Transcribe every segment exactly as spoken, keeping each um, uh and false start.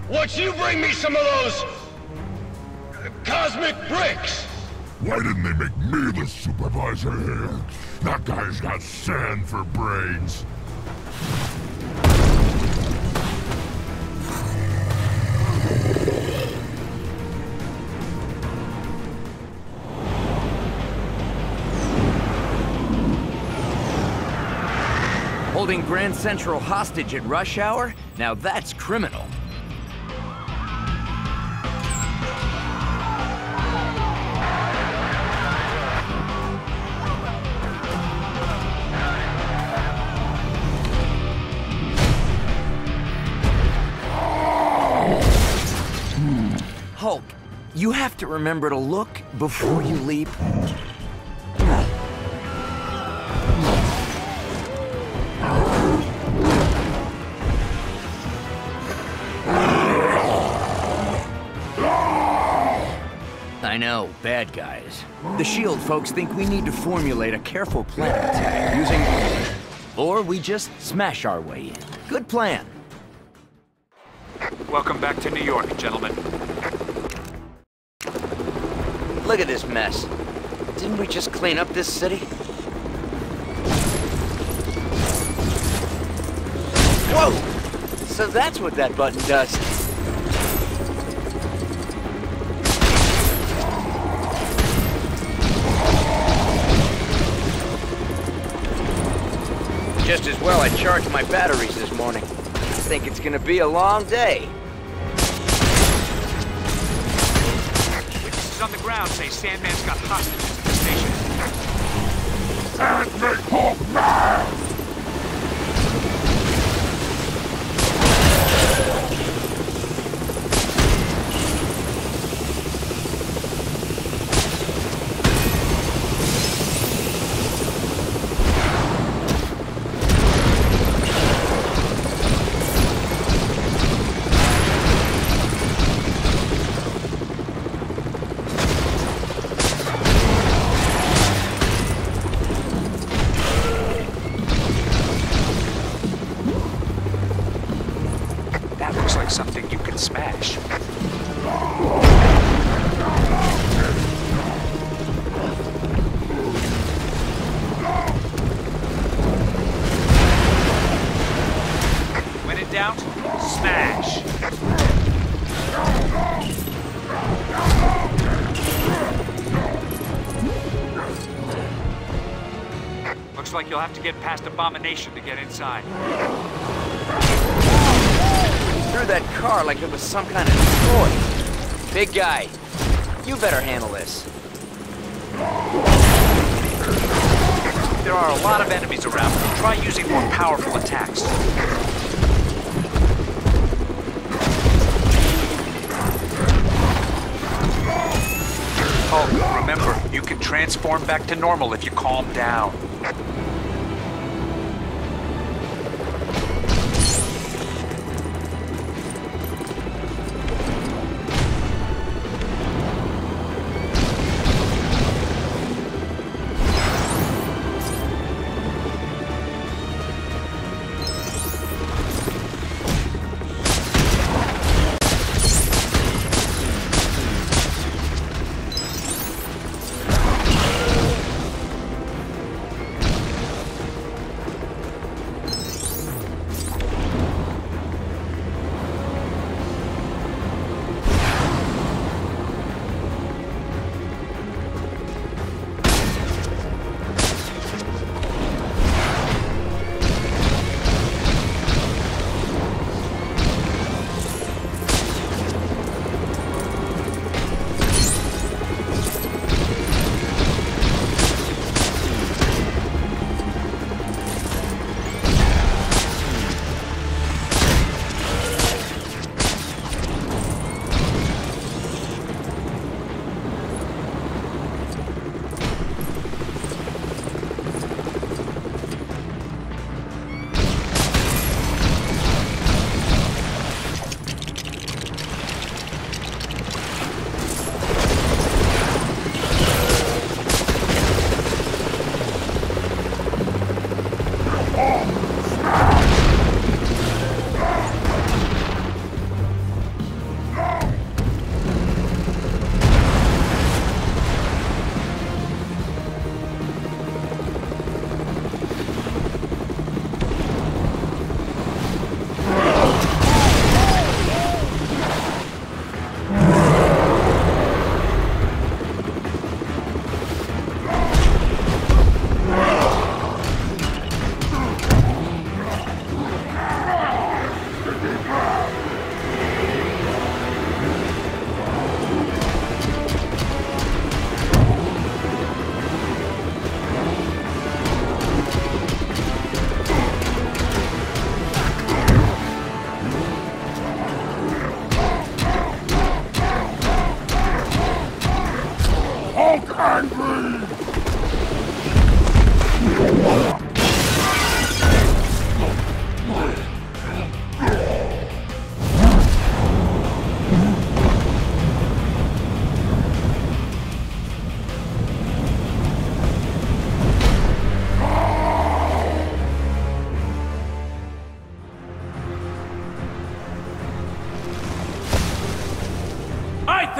Won't you bring me some of those... Uh, cosmic bricks? Why didn't they make me the supervisor here? That guy's got sand for brains. Holding Grand Central hostage at rush hour? Now that's criminal. Hulk, you have to remember to look before you leap. I know, bad guys. The SHIELD folks think we need to formulate a careful plan of attack using... Or we just smash our way in. Good plan. Welcome back to New York, gentlemen. Look at this mess. Didn't we just clean up this city? Whoa! So that's what that button does. Just as well I charged my batteries this morning. I think it's gonna be a long day. Witnesses on the ground say Sandman's got hostages at the station. And make Hulk mad! Something you can smash. When in doubt, smash. Looks like you'll have to get past Abomination to get inside. Threw that car like it was some kind of toy. Big guy, you better handle this. There are a lot of enemies around. Try using more powerful attacks. Oh, remember, you can transform back to normal if you calm down.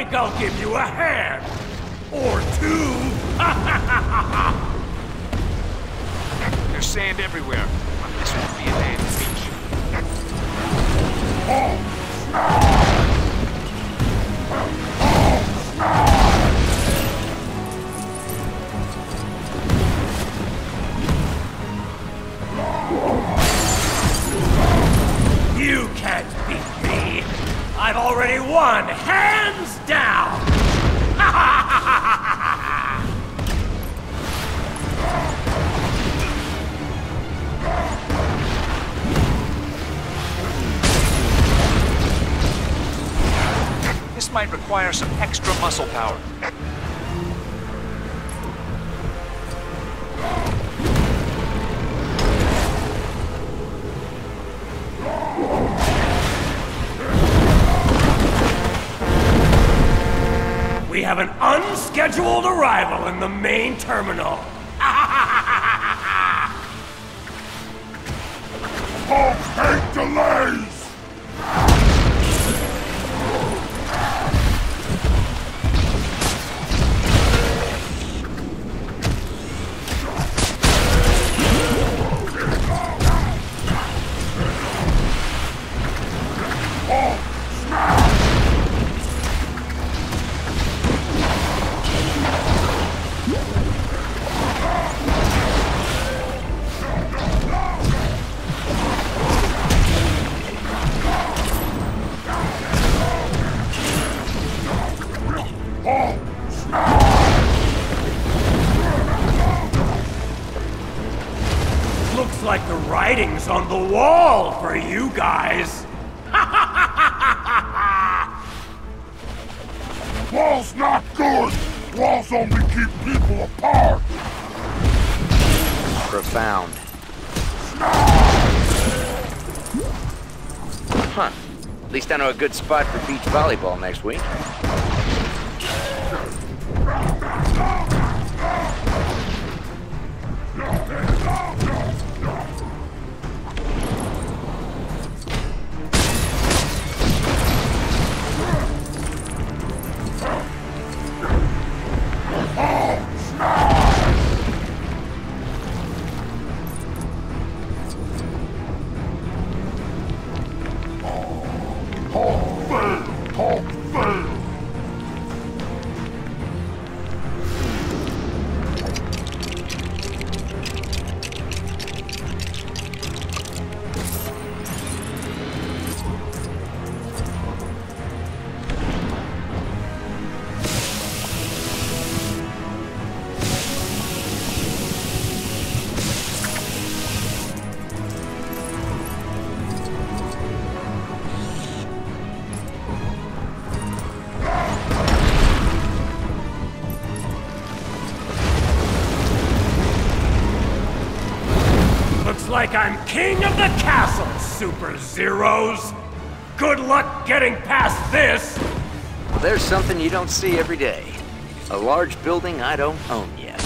think I'll give you a hand? Or two? There's sand everywhere. This won't be a day at the beach. You can't beat me! I've already won, hands down! This might require some extra muscle power. We have an unscheduled arrival in the main terminal. Hulk hate delays! Looks like the writing's on the wall for you guys. Walls not good! Walls only keep people apart! Profound. Huh. At least I know a good spot for beach volleyball next week. Hulk fail! Hulk fail! Looks like I'm king of the castle, Super Zeros. Good luck getting past this. Well, there's something you don't see every day. A large building I don't own yet.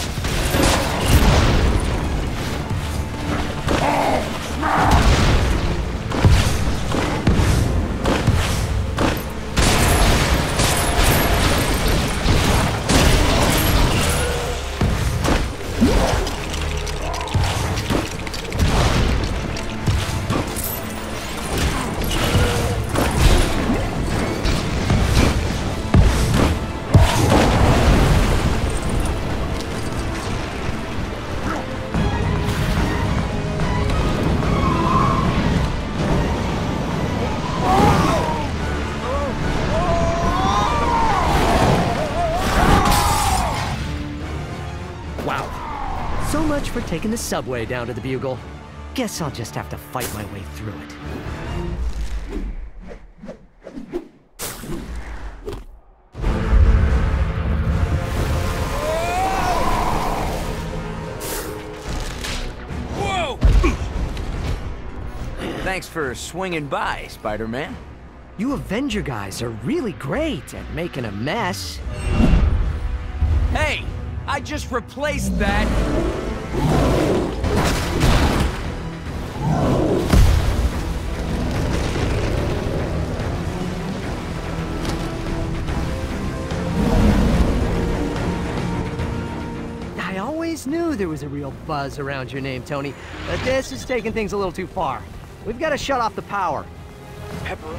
Wow. So much for taking the subway down to the Bugle. Guess I'll just have to fight my way through it. Thanks for swinging by, Spider-Man. You Avenger guys are really great at making a mess. Hey, I just replaced that. always knew there was a real buzz around your name, Tony. But this is taking things a little too far. We've got to shut off the power. Pepper.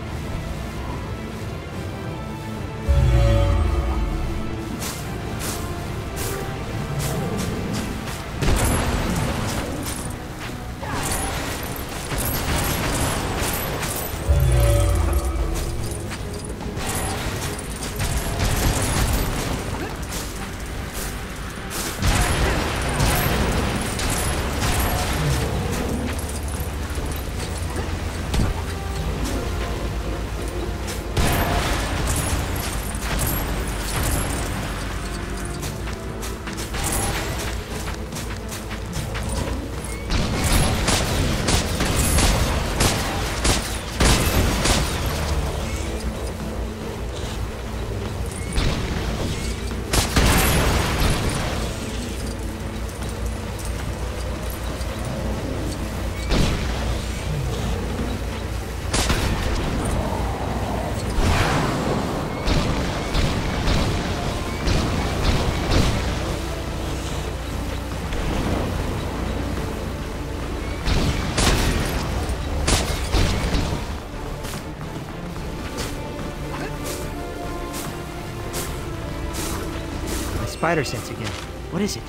Spider sense again. What is it?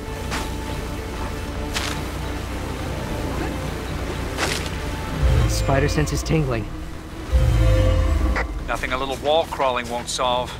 My spider sense is tingling. Nothing a little wall crawling won't solve.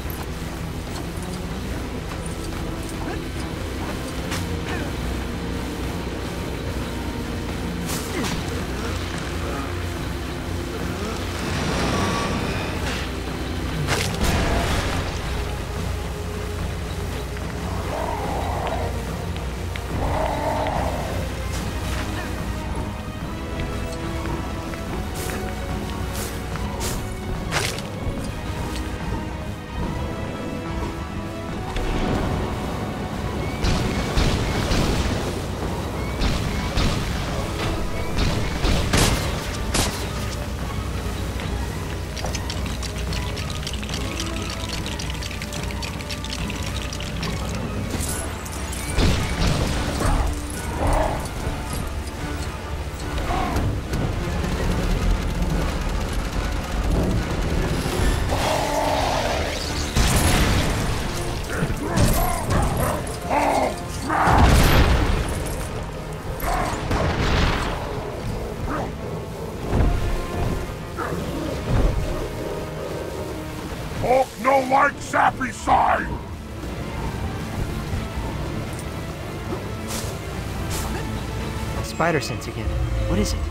Hulk no like sappy side! My spider sense again. What is it?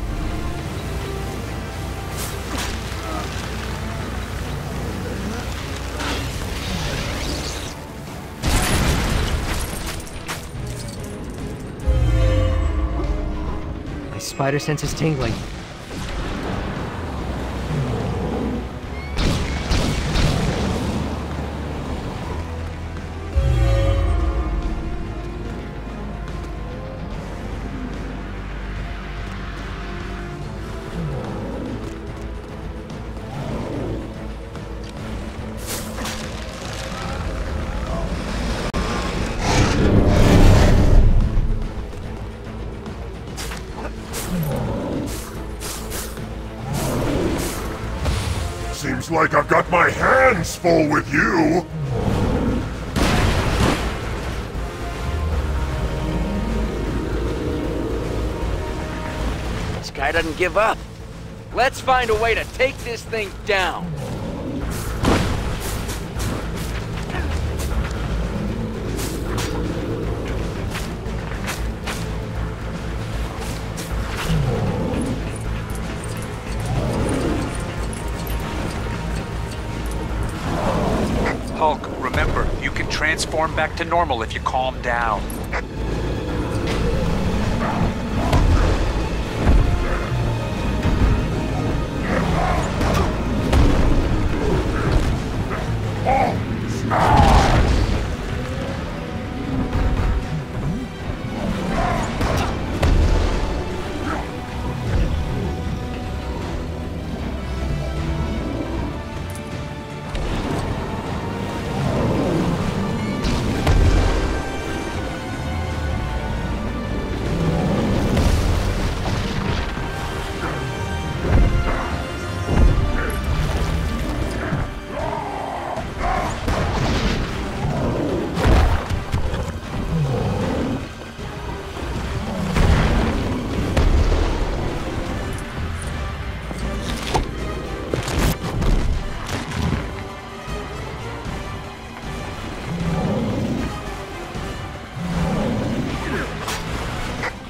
My spider sense is tingling. Seems like I've got my hands full with you! This guy doesn't give up. Let's find a way to take this thing down. Hulk, remember, you can transform back to normal if you calm down.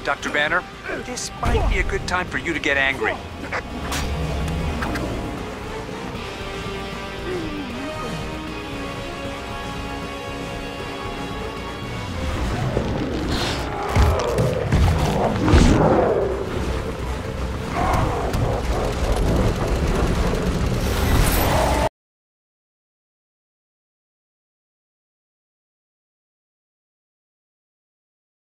Doctor Banner, this might be a good time for you to get angry.